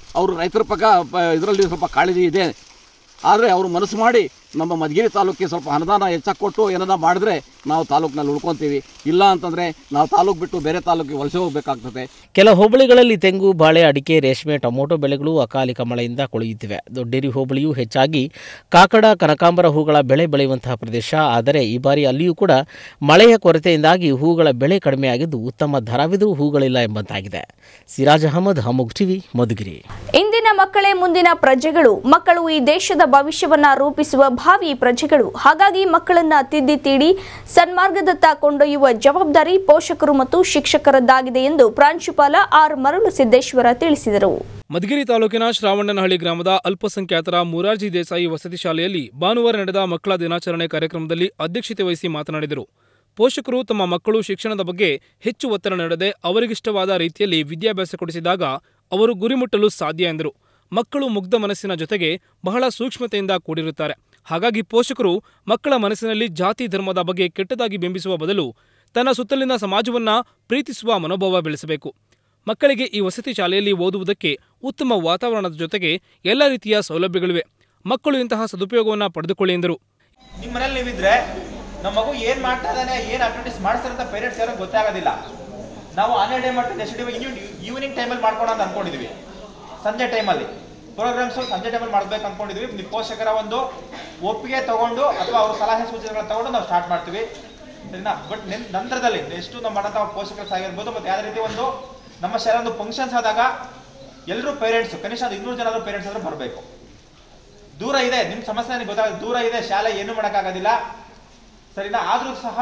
ಅವರು ರೈತರ ಪಕ್ಕ ಇದರಲ್ಲಿ ಸ್ವಲ್ಪ ಕಾಳಜಿ ಇದೆ. ಆದರೆ ಅವರು ಮನಸ್ಸು ಮಾಡಿ ನಮ್ಮ ಮಧುಗಿರಿ ತಾಲೂಕಿಗೆ ಸ್ವಲ್ಪ ಅನುದಾನ ಹೆಚ್ಚಾಗಿ ಕೊಟ್ಟು ಏನಾರ ಮಾಡಿದ್ರೆ ನಾವು ತಾಲೂಕಿನಲ್ಲಿ ಉಳ್ಕೊತೀವಿ. ಇಲ್ಲ ಅಂತಂದರೆ ನಾವು ತಾಲೂಕು ಬಿಟ್ಟು ಬೇರೆ ತಾಲೂಕಿಗೆ ವಲಸೆ ಹೋಗಬೇಕಾಗ್ತದೆ. ಕೆಲ ಹೋಬಳಿಗಳಲ್ಲಿ ತೆಂಗು, ಬಾಳೆ, ಅಡಿಕೆ, ರೇಷ್ಮೆ, ಟೊಮೊಟೊ ಬೆಳೆಗಳು ಅಕಾಲಿಕ ಮಳೆಯಿಂದ ಕೊಳೆಯುತ್ತಿವೆ. ದೊಡ್ಡೇರಿ ಹೋಬಳಿಯು ಹೆಚ್ಚಾಗಿ ಕಾಕಡ, ಕನಕಾಂಬರ ಹೂಗಳ ಬೆಳೆ ಬೆಳೆಯುವಂತಹ ಪ್ರದೇಶ. ಆದರೆ ಈ ಬಾರಿ ಅಲ್ಲಿಯೂ ಕೂಡ ಮಳೆಯ ಕೊರತೆಯಿಂದಾಗಿ ಹೂಗಳ ಬೆಳೆ ಕಡಿಮೆಯಾಗಿದ್ದು ಉತ್ತಮ ದರವಿದ್ರೂ ಹೂಗಳಿಲ್ಲ ಎಂಬಂತಾಗಿದೆ. ಸಿರಾಜ್ ಅಹಮದ್, ಅಮೋಘ್ ಟಿವಿ, ಮಧುಗಿರಿ. ಇಂದಿನ ಮಕ್ಕಳೇ ಮುಂದಿನ ಪ್ರಜೆಗಳು. ಮಕ್ಕಳು ಈ ದೇಶದ ಭವಿಷ್ಯವನ್ನ ರೂಪಿಸುವ ಭಾವಿ ಪ್ರಜೆಗಳು. ಹಾಗಾಗಿ ಮಕ್ಕಳನ್ನ ತಿದ್ದಿ ತೀಡಿ ಸನ್ಮಾರ್ಗದತ್ತ ಕೊಂಡೊಯ್ಯುವ ಜವಾಬ್ದಾರಿ ಪೋಷಕರು ಮತ್ತು ಶಿಕ್ಷಕರದ್ದಾಗಿದೆ ಎಂದು ಪ್ರಾಂಶುಪಾಲ ಆರ್ ಮರಳು ಸಿದ್ದೇಶ್ವರ ತಿಳಿಸಿದರು. ಮಧುಗಿರಿ ತಾಲೂಕಿನ ಶ್ರಾವಣನಹಳ್ಳಿ ಗ್ರಾಮದ ಅಲ್ಪಸಂಖ್ಯಾತರ ಮೊರಾರ್ಜಿ ದೇಸಾಯಿ ವಸತಿ ಶಾಲೆಯಲ್ಲಿ ಭಾನುವಾರ ನಡೆದ ಮಕ್ಕಳ ದಿನಾಚರಣೆ ಕಾರ್ಯಕ್ರಮದಲ್ಲಿ ಅಧ್ಯಕ್ಷತೆ ವಹಿಸಿ ಮಾತನಾಡಿದರು. ಪೋಷಕರು ತಮ್ಮ ಮಕ್ಕಳು ಶಿಕ್ಷಣದ ಬಗ್ಗೆ ಹೆಚ್ಚು ಒತ್ತಡ ನೀಡದೆ ಅವರಿಗಿಷ್ಟವಾದ ರೀತಿಯಲ್ಲಿ ವಿದ್ಯಾಭ್ಯಾಸ ಕೊಡಿಸಿದಾಗ ಅವರು ಗುರಿ ಮುಟ್ಟಲು ಸಾಧ್ಯ ಎಂದರು. ಮಕ್ಕಳು ಮುಗ್ಧ ಮನಸ್ಸಿನ ಜೊತೆಗೆ ಬಹಳ ಸೂಕ್ಷ್ಮತೆಯಿಂದ ಕೂಡಿರುತ್ತಾರೆ. ಹಾಗಾಗಿ ಪೋಷಕರು ಮಕ್ಕಳ ಮನಸ್ಸಿನಲ್ಲಿ ಜಾತಿ ಧರ್ಮದ ಬಗ್ಗೆ ಕೆಟ್ಟದಾಗಿ ಬಿಂಬಿಸುವ ಬದಲು ತನ್ನ ಸುತ್ತಲಿನ ಸಮಾಜವನ್ನ ಪ್ರೀತಿಸುವ ಮನೋಭಾವ ಬೆಳೆಸಬೇಕು. ಮಕ್ಕಳಿಗೆ ಈ ವಸತಿ ಶಾಲೆಯಲ್ಲಿ ಓದುವುದಕ್ಕೆ ಉತ್ತಮ ವಾತಾವರಣದ ಜೊತೆಗೆ ಎಲ್ಲ ರೀತಿಯ ಸೌಲಭ್ಯಗಳಿವೆ. ಮಕ್ಕಳು ಇಂತಹ ಸದುಪಯೋಗವನ್ನು ಪಡೆದುಕೊಳ್ಳಿ ಎಂದರು. ನಿಮ್ಮ ಮನೇಲಿ ನೀವಿದ್ರೆ ನಮ್ಮ ಮಗು ಏನ್ ಮಾಡ್ತಾ ಇದ್ದಾನೆ, ಏನ್ ಆಕ್ಟಿವಿಟೀಸ್ ಮಾಡ್ತಾರೆ ಅಂತ ಪೇರೆಂಟ್ಸ್ ಯಾರು ಗೊತ್ತಾಗೋದಿಲ್ಲ. ನಾವು ಆನ್ಲೈನ್ ಡೇ ಮಾಡ್ತೀವಿ, ನೆಕ್ಸ್ಟ್ ಡೇ ಈವ್ನಿಂಗ್ ಟೈಮಲ್ಲಿ ಮಾಡ್ಕೊಳ ಅಂತ ಅನ್ಕೊಂಡಿದ್ವಿ. ಸಂಜೆ ಟೈಮಲ್ಲಿ ಪ್ರೋಗ್ರಾಮ್ಸ್ ಸಂಜೆ ಟೈಮಲ್ಲಿ ಮಾಡ್ಬೇಕು ಅನ್ಕೊಂಡಿದ್ವಿ. ನೀವು ಪೋಷಕರ ಒಂದು ಒಪ್ಪಿಗೆ ತಗೊಂಡು ಅಥವಾ ಅವ್ರ ಸಲಹೆ ಸೂಚನೆಗಳನ್ನ ತಗೊಂಡು ನಾವು ಸ್ಟಾರ್ಟ್ ಮಾಡ್ತೀವಿ, ಸರಿನಾ. ಬಟ್ ನಂತರದಲ್ಲಿ ಎಷ್ಟು ನಮ್ಮ ಮನದ ಪೋಷಕರು ಆಗಿರ್ಬೋದು, ಮತ್ತೆ ಯಾವುದೇ ರೀತಿ ಒಂದು ನಮ್ಮ ಶಾಲೆ ಒಂದು ಫಂಕ್ಷನ್ಸ್ ಆದಾಗ ಎಲ್ಲರೂ ಪೇರೆಂಟ್ಸ್ ಕನಿಷ್ಠ ಒಂದು ಇನ್ನೂರು ಜನ ಪೇರೆಂಟ್ಸ್ ಆದ್ರೂ ಬರಬೇಕು. ದೂರ ಇದೆ, ನಿಮ್ಮ ಸಮಸ್ಯೆ ನನಗೆ ಗೊತ್ತಾಗ ದೂರ ಇದೆ, ಶಾಲೆ ಏನು ಮಾಡೋಕ್ಕಾಗೋದಿಲ್ಲ, ಸರಿನಾ. ಆದ್ರೂ ಸಹ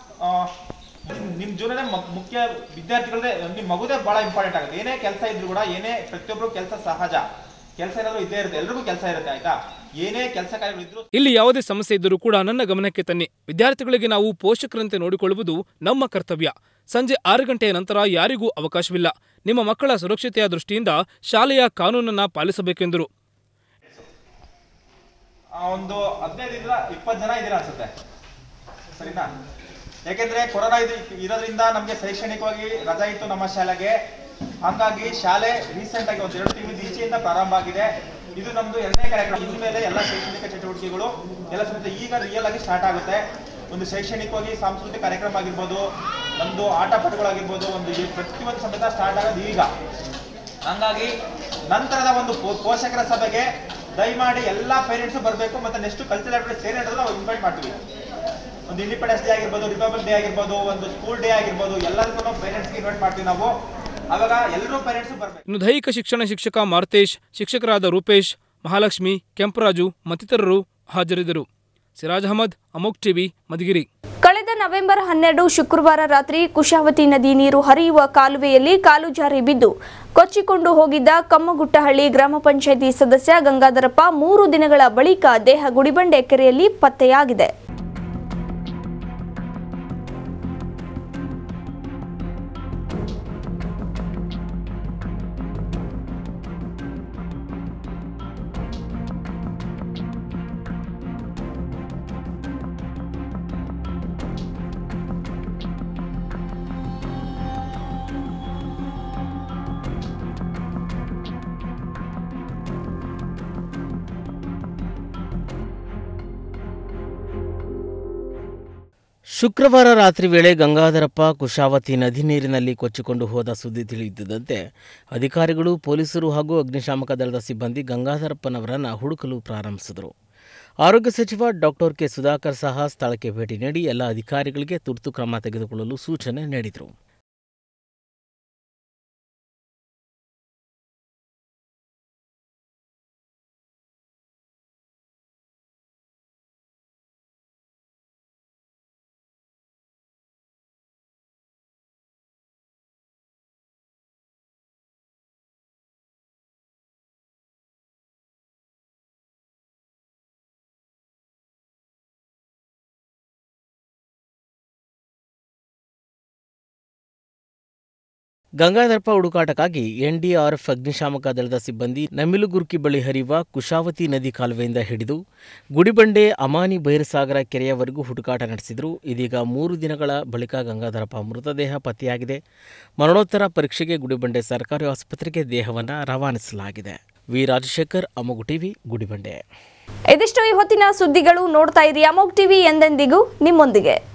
ನಿಮ್ಮ ಜೀವನನೇ ಮುಖ್ಯ. ವಿದ್ಯಾರ್ಥಿಗಳದೇ ನಿಮ್ಮ ಮಗುದೇ ಬಹಳ ಇಂಪಾರ್ಟೆಂಟ್ ಆಗುತ್ತೆ. ಏನೇ ಕೆಲಸ ಇದ್ರು ಕೂಡ, ಏನೇ ಪ್ರತಿಯೊಬ್ಬರು ಕೆಲಸ ಸಹಜ, ಕೆಲಸ ಏನಾದ್ರು ಇದ್ದೇ ಇರುತ್ತೆ, ಎಲ್ರಿಗೂ ಕೆಲಸ ಇರುತ್ತೆ, ಆಯ್ತಾ. ಏನೇ ಕೆಲಸ ಕಾರ್ಯಗಳಿದ್ರು ಇಲ್ಲಿ ಯಾವುದೇ ಸಮಸ್ಯೆ ಇದ್ದರೂ ಕೂಡ ನನ್ನ ಗಮನಕ್ಕೆ ತನ್ನಿ. ವಿದ್ಯಾರ್ಥಿಗಳಿಗೆ ನಾವು ಪೋಷಕರಂತೆ ನೋಡಿಕೊಳ್ಳುವುದು ನಮ್ಮ ಕರ್ತವ್ಯ. ಸಂಜೆ ಆರು ಗಂಟೆಯ ನಂತರ ಯಾರಿಗೂ ಅವಕಾಶವಿಲ್ಲ. ನಿಮ್ಮ ಮಕ್ಕಳ ಸುರಕ್ಷತೆಯ ದೃಷ್ಟಿಯಿಂದ ಶಾಲೆಯ ಕಾನೂನನ್ನ ಪಾಲಿಸಬೇಕೆಂದರು. ಒಂದು ಹದಿನೈದರಿಂದ ಇಪ್ಪತ್ತು ಜನ ಇದ್ದೀರಾ ಅನ್ಸುತ್ತೆ, ಸರಿನಾ. ಯಾಕೆಂದ್ರೆ ಕೊರೋನಾ ಇದು ಇರೋದ್ರಿಂದ ನಮಗೆ ಶೈಕ್ಷಣಿಕವಾಗಿ ರಜಾ ಇತ್ತು ನಮ್ಮ ಶಾಲೆಗೆ. ಹಾಗಾಗಿ ಶಾಲೆ ರೀಸೆಂಟ್ ಆಗಿ ಒಂದು ಎರಡು ತಿಂಗಳ ಈಚೆಯಿಂದ ಪ್ರಾರಂಭ ಆಗಿದೆ. ಇದು ನಮ್ದು ಎರಡನೇ ಕಾರ್ಯಕ್ರಮ. ಇನ್ಮೇಲೆ ಎಲ್ಲ ಶೈಕ್ಷಣಿಕ ಚಟುವಟಿಕೆಗಳು ಎಲ್ಲ ಸಮೇತ ಈಗ ರಿಯಲ್ ಆಗಿ ಸ್ಟಾರ್ಟ್ ಆಗುತ್ತೆ. ಒಂದು ಶೈಕ್ಷಣಿಕವಾಗಿ ಸಾಂಸ್ಕೃತಿಕ ಕಾರ್ಯಕ್ರಮ ಆಗಿರ್ಬೋದು, ನಮ್ದು ಆಟ ಪಾಠಗಳಾಗಿರ್ಬೋದು, ಒಂದು ಪ್ರತಿಯೊಂದು ಸಮೇತ ಸ್ಟಾರ್ಟ್ ಆಗೋದು ಈಗ. ಹಂಗಾಗಿ ನಂತರದ ಒಂದು ಪೋಷಕರ ಸಭೆಗೆ ದಯಮಾಡಿ ಎಲ್ಲಾ ಪೇರೆಂಟ್ಸ್ ಬರಬೇಕು. ಮತ್ತೆ ನೆಕ್ಸ್ಟ್ ಕಲ್ಚರಲ್ ಆಕ್ಟಿವಿಟೀಸ್ ಏನೇನಿದೆ ನಾವು ಇನ್ವೈಟ್ ಮಾಡ್ತೀವಿ. ಒಂದು ಇಂಡಿಪೆಂಡೆನ್ಸ್ ಡೇ ಆಗಿರ್ಬೋದು, ರಿಪಬ್ಲಿಕ್ ಡೇ ಆಗಿರ್ಬೋದು, ಒಂದು ಸ್ಕೂಲ್ ಡೇ ಆಗಿರ್ಬೋದು, ಎಲ್ಲರಿಗೂ ಪೇರೆಂಟ್ಸ್ಗೆ ಇನ್ವೈಟ್ ಮಾಡ್ತೀವಿ ನಾವು. ಅವಾಗ ಎಲ್ಲರೂ ಪೇರೆಂಟ್ಸ್ ಬರಬೇಕು. ಇನ್ನು ದೈಹಿಕ ಶಿಕ್ಷಣ ಶಿಕ್ಷಕ ಮಾರ್ತೇಶ್, ಶಿಕ್ಷಕರಾದ ರೂಪೇಶ್, ಮಹಾಲಕ್ಷ್ಮಿ, ಕೆಂಪರಾಜು ಮತ್ತಿತರರು ಹಾಜರಿದ್ದರು. ಸಿರಾಜ್ ಅಹಮದ್, ಅಮೋಘ್ ಟಿವಿ, ಮಧುಗಿರಿ. ಕಳೆದ ನವೆಂಬರ್ ಹನ್ನೆರಡು ಶುಕ್ರವಾರ ರಾತ್ರಿ ಕುಶಾವತಿ ನದಿ ನೀರು ಹರಿಯುವ ಕಾಲುವೆಯಲ್ಲಿ ಕಾಲು ಜಾರಿ ಬಿದ್ದು ಕೊಚ್ಚಿಕೊಂಡು ಹೋಗಿದ್ದ ಕಮ್ಮಗುಟ್ಟಹಳ್ಳಿ ಗ್ರಾಮ ಪಂಚಾಯಿತಿ ಸದಸ್ಯ ಗಂಗಾಧರಪ್ಪ ಮೂರು ದಿನಗಳ ಬಳಿಕ ದೇಹ ಗುಡಿಬಂಡೆ ಕೆರೆಯಲ್ಲಿ ಪತ್ತೆಯಾಗಿದೆ. ಶುಕ್ರವಾರ ರಾತ್ರಿ ವೇಳೆ ಗಂಗಾಧರಪ್ಪ ಕುಶಾವತಿ ನದಿ ನೀರಿನಲ್ಲಿ ಕೊಚ್ಚಿಕೊಂಡು ಹೋದ ಸುದ್ದಿ ತಿಳಿಯುತ್ತಿದ್ದಂತೆ ಅಧಿಕಾರಿಗಳು, ಪೊಲೀಸರು ಹಾಗೂ ಅಗ್ನಿಶಾಮಕ ದಳದ ಸಿಬ್ಬಂದಿ ಗಂಗಾಧರಪ್ಪನವರನ್ನು ಹುಡುಕಲು ಪ್ರಾರಂಭಿಸಿದರು. ಆರೋಗ್ಯ ಸಚಿವ ಡಾಕ್ಟರ್ ಕೆ ಸುಧಾಕರ್ ಸಹ ಸ್ಥಳಕ್ಕೆ ಭೇಟಿ ನೀಡಿ ಎಲ್ಲ ಅಧಿಕಾರಿಗಳಿಗೆ ತುರ್ತು ಕ್ರಮ ತೆಗೆದುಕೊಳ್ಳಲು ಸೂಚನೆ ನೀಡಿದರು. ಗಂಗಾಧರಪ್ಪ ಹುಡುಕಾಟಕ್ಕಾಗಿ ಎನ್ಡಿಆರ್ಎಫ್ ಅಗ್ನಿಶಾಮಕ ದಳದ ಸಿಬ್ಬಂದಿ ನಮಿಲುಗುರ್ಕಿ ಬಳಿ ಹರಿಯುವ ಕುಶಾವತಿ ನದಿ ಕಾಲುವೆಯಿಂದ ಹಿಡಿದು ಗುಡಿಬಂಡೆ ಅಮಾನಿ ಬೈರಸಾಗರ ಕೆರೆಯವರೆಗೂ ಹುಡುಕಾಟ ನಡೆಸಿದರು. ಇದೀಗ ಮೂರು ದಿನಗಳ ಬಳಿಕ ಗಂಗಾಧರಪ್ಪ ಮೃತದೇಹ ಪತ್ತೆಯಾಗಿದೆ. ಮರಣೋತ್ತರ ಪರೀಕ್ಷೆಗೆ ಗುಡಿಬಂಡೆ ಸರ್ಕಾರಿ ಆಸ್ಪತ್ರೆಗೆ ದೇಹವನ್ನು ರವಾನಿಸಲಾಗಿದೆ. V Rajashekhar, Amogh TV, Gudibande. ಇದಿಷ್ಟು ಈ ಹೊತ್ತಿನ ಸುದ್ದಿಗಳು. ನೋಡ್ತಾ ಇರಿ ಅಮೋಘ್ ಟಿವಿ, ಎಂದೆಂದಿಗೂ ನಿಮ್ಮೊಂದಿಗೆ.